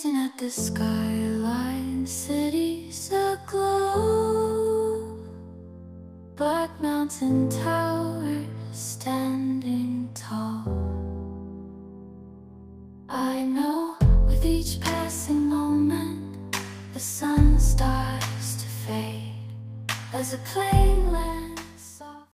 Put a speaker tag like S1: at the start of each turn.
S1: Gazing at the skyline, cities aglow, black mountain towers standing tall. I know with each passing moment the sun starts to fade as a plane lands